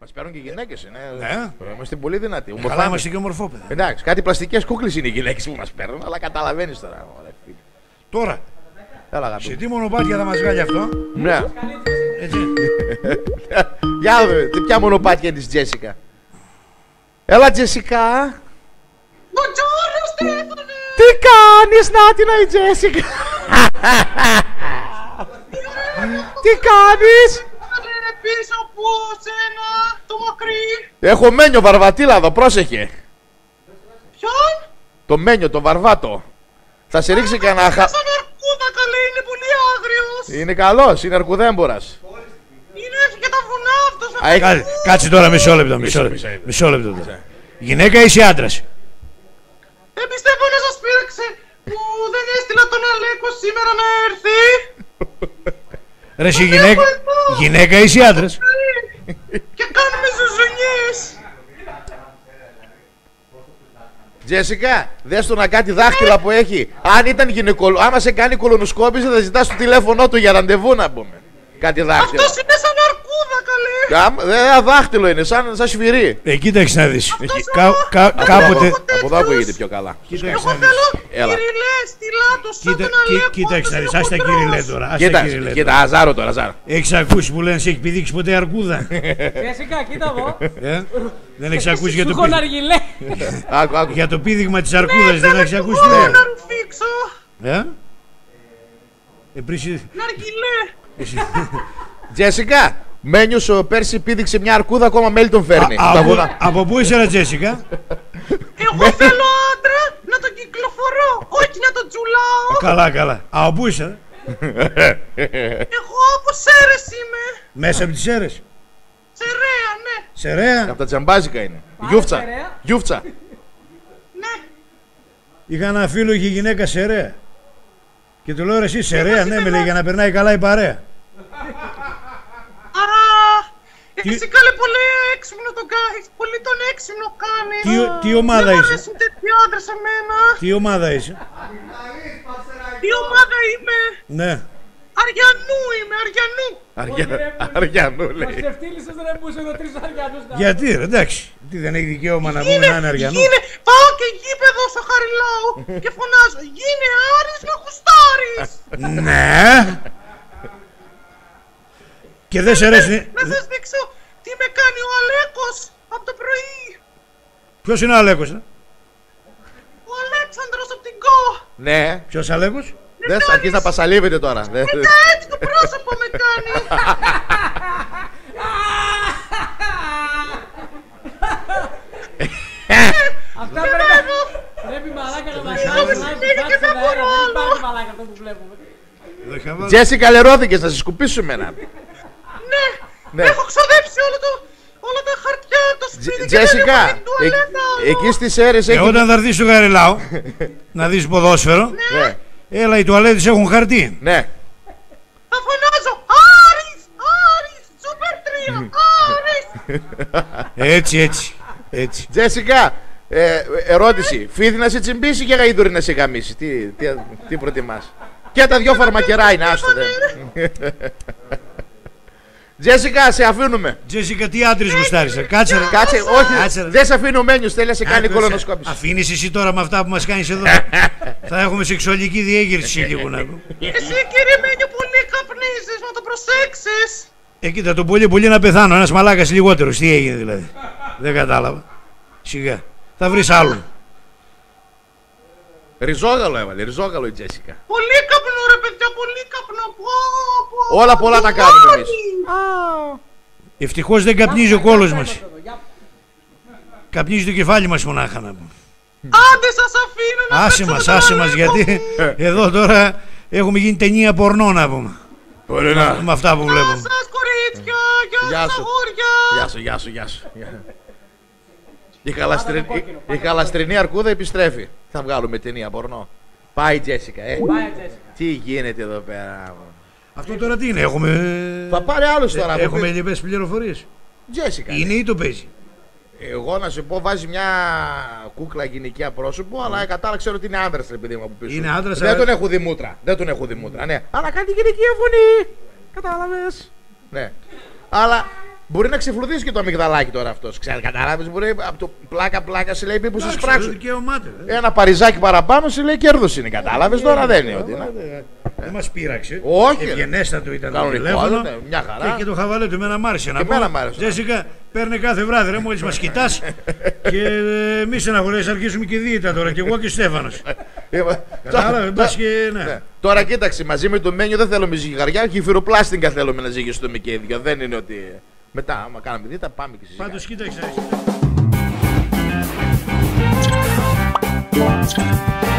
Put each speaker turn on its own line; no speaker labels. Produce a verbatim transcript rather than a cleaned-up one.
Μας παίρνουν και γυναίκες, ναι.
Ναι.
Είμαστε πολύ δυνατοί.
Ε, καλά, είμαστε και ομορφόπεδα.
Εντάξει, κάτι πλαστικές κούκλες είναι οι γυναίκες που μας παίρνουν, αλλά καταλαβαίνεις τώρα.
Τώρα,
Έλα,
σε τι μονοπάτια θα μας βγάλει αυτό?
Ναι.
Έτσι.
Για δούμε, ποια μονοπάτια είναι της Τζέσικα. Έλα, Τζέσικα.
Μποντζόρνο, Στέφανε!
Τι κάνεις, Νάτινα, η Τζέσικα. Τι κάνεις?
Είναι πίσω από σένα, το μακρύ.
Έχω Μένιο Βαρβατήλα εδώ, πρόσεχε.
Ποιον?
Το Μένιο, το Βαρβάτο. Θα σε ρίξει κανένα χα...
Σαν αρκούδα, καλέ, είναι πολύ άγριος.
Είναι καλός, είναι αρκουδέμπορας.
Είναι και τα βουνά αυτός.
Α,
Κάτσε, κάτσε τώρα μισό λεπτό, μισό λεπτό. Μισό λεπτό τώρα. Γυναίκα ή είσαι άντρας?
Δεν πιστεύω να σας πείραξε που δεν έστειλα τον Αλέκο σήμερα να έρθει.
Ρε εσύ γυναίκα, γυναίκα ή είσαι άντρας?
Και κάνουμε ζουζουνιές.
Τζέσικα, δες του να κάτι δάχτυλα που έχει. Αν ήταν γυναικολο... άμα σε κάνει κολονοσκόπηση θα ζητάς το τηλέφωνό του για ραντεβού να πούμε. Κάτι δάχτυλα.
Αυτός είναι σαν αρκούδα, καλέ.
Δεν δάχτυλο είναι, σαν, σαν σφυρί.
Ε, κοίταξε να δεις.
Αυτός
Κα,
εγώ-
κα,
αυτός
κάποτε...
εγώ
Από εδώ ακούγεται πιο καλά.
Κοίταξε
Εγώ
να δεις.
θέλω
Έλα.
κυριλέ, στυλάτο, σαν
Κοίτα,
τον Αλέκο.
κοί- κοίταξε να
αυτός
δεις,
είναι
ας τα
χοντρός.
κυριλέ τώρα. ας τα
Κοίτα,
κυριλέ
κοίτα,
τώρα.
αζάρο τώρα, αζάρο.
Έχεις ακούσει που λένε σε έχει πηδήξει ποτέ αρκούδα?
Φυσικά, κοίτα εδώ.
Ε? Δεν έχεις ακούσει για
Σου
το,
έχω
πήδη-
ναργιλέ.
Άκου, άκου.
για το πήδηγμα της αρκούδας, δεν έχεις ακούσει?
Εγώ
Ναι.
να ρουφήξω.
Ε? Επίσης...
Ναργιλέ.
εσύ-
Τζέσικα, Μένιος ο πέρσι πήδηξε μια αρκούδα, ακόμα μέλι τον φέρνει.
Α,
Τα
από,
βουνά.
από πού είσαι ρε Τζέσικα?
Εγώ θέλω άντρα να τον κυκλοφορώ, όχι να τον τζουλάω.
Καλά, καλά. Α, από πού είσαι? ρε?
Εγώ από Σέρες είμαι.
Μέσα από τις Σέρες?
Σερέα, ναι.
Σερέα?
Από τα τζαμπάζικα είναι.
Πάμε,
Γιούφτσα.
Σερέα.
Γιούφτσα.
Ναι.
Είχα ένα φίλο, είχε γυναίκα Σερέα. Και του λέω ρε εσύ Σερέα? Ναι, με λέει, για να περνάει καλά η παρέα.
Άρα,
Τι-
εσύ καλέ πολύ έξυπνο τον κάνει. Πολύ τον έξυπνο κάνει.
Τι, ο- τι ομάδα
Δεν μου
είσαι?
αρέσουν τέτοιοι άντρες εμένα.
Τι ομάδα είσαι?
Τι ομάδα είμαι.
Ναι.
Αριανού είμαι, Αριανού.
Αριά... Αριανού
Μας
λέει.
ξεφτύλισες ρε που είσαι εδώ τρεις αριανούς. να-
Γιατί ρε, εντάξει. Τι δεν έχει δικαίωμα να πούμε να είναι αριανό?
γίνε, πάω και γήπεδο στο Χαριλάου και φωνάζω. Γίνε Άρης να χουστάρεις.
Ναι. Και δεν σε αρέσει.
Να σας δείξω τι με κάνει ο Αλέκος από το πρωί.
Ποιος είναι ο Αλέκος? ε?
Ο Αλέξανδρος από την Κο.
Ναι.
Ποιος Αλέκος?
Δεν θα αρχίσει να πασαλίβεται τώρα. Δεν-
Μετά έτσι το πρόσωπο με κάνει.
Αυτά πρέπει πρέπει μαλάκα να μας κάνουν να
και δεν μπορώ
Δεν
άλλο.
υπάρχει μαλάκα αυτό που βλέπουμε.
Εδώ είχα βάλει.
Τζέσικα, λερώθηκες να σε σκουπίσουμε ένα.
Ναι,
Ναι.
έχω ξοδέψει όλο το, όλα τα χαρτιά, το σπίτι και δεν
Τζέσικα,
έχω την τουαλέτα
ε- εκεί
άλλο.
στις Σέρες
Ε,
έχει...
όταν θα έρθεις στο Γαριλάου να δεις ποδόσφαιρο,
Ναι,
έλα οι τουαλέτες έχουν χαρτί.
ναι.
Θα φωνάζω Άρης, Άρης, Σούπερ τρία, Άρης.
Έτσι, έτσι. Έτσι.
Τζέσικα, ε, ερώτηση. Φίδι να σε τσιμπήσει και γαϊδούρι να σε γαμίσει. Τι, τι, τι προτιμάς? Και τα δυο φαρμακερά είναι, άστο δε. Τζέσικα, σε αφήνουμε.
Τζέσικα, τι άντρες γουστάρεις? ε? Κάτσε ρε.
Κάτσε,
Κάτσε, ρε.
όχι, δεν σε αφήνω ο Μένιος, θέλει να σε κάνει
Άκουσε.
κολονοσκόπηση.
Αφήνεις εσύ τώρα με αυτά που μας κάνεις εδώ? Θα έχουμε σεξουαλική διέγερση σε λίγο να πω.
Εσύ κύριε Μένιο πολύ καπνίζεις, να το προσέξεις.
Ε, κοίτα, το πολύ πολύ να πεθάνω. Ένας μαλάκας λιγότερος. Τι έγινε δηλαδή? Δεν κατάλαβα. Σιγά. Θα βρεις άλλον.
Ριζόγαλο έβαλε, ριζόγαλο η Τζέσικα.
Πολύ καπνό ρε παιδιά, πολύ καπνό. Πω, πω.
Όλα πολλά τα κάνουμε εμείς.
Ευτυχώς δεν καπνίζει ο κόλος μας.
Εδώ, για-
Καπνίζει το κεφάλι μας μονάχα να πούμε.
Άντε σας αφήνω να
Άσε μας, άσε μας, γιατί εδώ τώρα έχουμε γίνει ταινία πορνό να πούμε.
Μπορεί να.
Με αυτά που
Γεια
βλέπουμε.
σας κορίτσια,
Γεια
γεια σας
σου.
αγόρια.
Γεια σου, γεια σου, γεια σου. Η, χαλαστρι... η... η χαλαστρινή αρκούδα επιστρέφει. Θα βγάλουμε ταινία πορνό. Πάει η Τζέσικα, ε.
Πάει, Τζέσικα.
Τι γίνεται εδώ πέρα.
Αυτό τώρα τι είναι, έχουμε.
Θα πάρει άλλος τώρα. από
Έχουμε
πίσω.
λοιπές πληροφορίες.
Τζέσικα.
Είναι ή το παίζει?
Εγώ να σου πω, βάζει μια κούκλα γυναικεία πρόσωπο, αλλά κατάλαβα ξέρω ότι είναι άντρας ρε παιδί μου από πίσω.
Είναι άντρας,
Δεν
αλλά-
τον έχουν δει μούτρα. Δεν τον έχουν δει μούτρα, ναι. Αλλά κάνει γυναικεία φωνή. Κατάλαβες. Ναι. Αλλά Μπορεί να ξεφλουδίσει και το αμυγδαλάκι τώρα αυτό. Ξέρει, κατάλαβε. Μπορεί από το πλάκα-πλάκα σε λέει πει που σε
Εντάξει,
σπράξουν.
δικαιωμάται, ε.
Ένα παριζάκι παραπάνω σε λέει κέρδο είναι. Κατάλαβε τώρα δεν είναι ότι. είναι.
Δεν μας πήραξε.
Όχι, ρε.
Ευγενέστατο ήταν το
Κανονικό,
τηλέφωνο.
ναι, μια χαρά.
Και, και το χαβαλέ του εμένα μ' άρεσε να
Και
πω.
εμένα μ' άρεσε.
Τζέσικα, παίρνει κάθε βράδυ ρε μόλις μας κοιτάς. Και ε, μη στεναχωρέσεις, αρχίσουμε και δίαιτα τώρα. Και εγώ και ο Στέφανος. Κατάλαβε, μπας και ναι.
Ναι. Τώρα κοίταξε, μαζί με το μένιο δεν θέλουμε ζυγαριά, χιφυροπλάστιγκα θέλουμε να ζυγιστούμε και οι δύο. Δεν είναι ότι. Μετά, άμα κάναμε δίαιτα, πάμε και συζητάμε.
Πάντως κοίταξε.